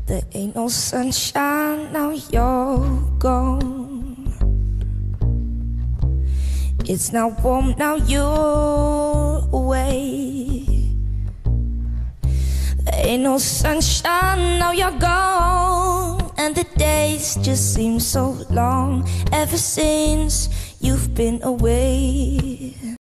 There ain't no sunshine, now you're gone. It's not warm, now you're away. There ain't no sunshine, now you're gone. And the days just seem so long ever since you've been away.